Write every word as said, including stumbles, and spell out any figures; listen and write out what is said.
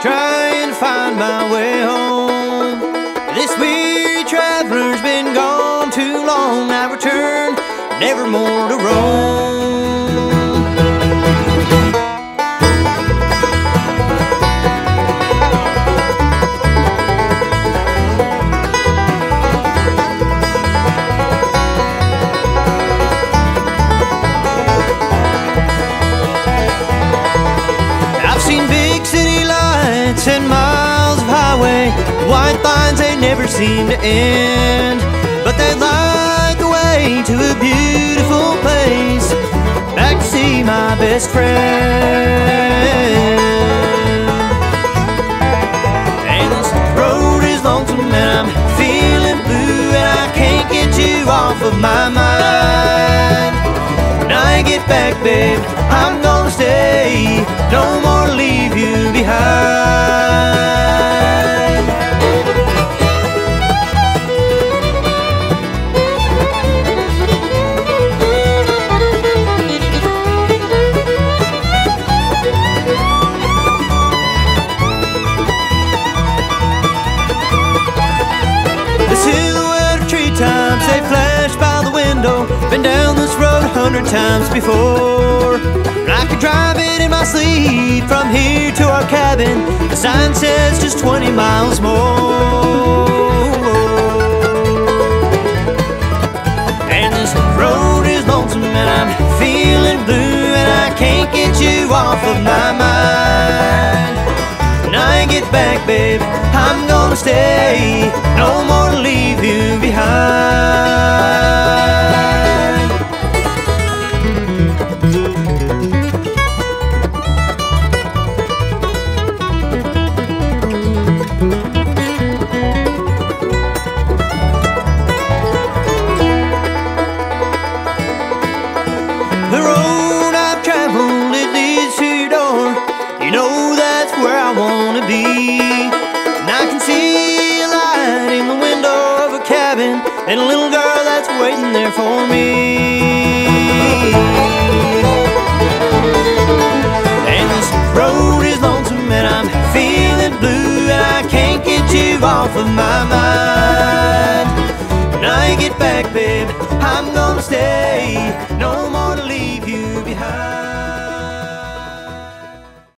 trying to find my way home. This weary traveler's been gone too long. I return, never more to roam. Ten miles of highway, white lines, they never seem to end. But they light the way to a beautiful place, back to see my best friend. And this road is lonesome and I'm feeling blue, and I can't get you off of my mind. When I get back, babe, I'm gonna stay, no more to leave you behind. The silhouette of treetops, they flash by the window. Been down this road a hundred times before. I could drive it in my sleep from here to our cabin. The sign says just twenty miles more. And this road is lonesome and I'm feeling blue, and I can't get you off of my mind. When I get back, babe, I'm gonna stay, no more to leave you behind. The road I've traveled, it leads to your door. You know that's where I wanna be. And I can see a light in the window of a cabin, and a little girl that's waiting there for me. And this road is lonesome and I'm feeling blue, and I can't get you off of my mind. When I get back, babe, I'm gonna stay, no more to leave.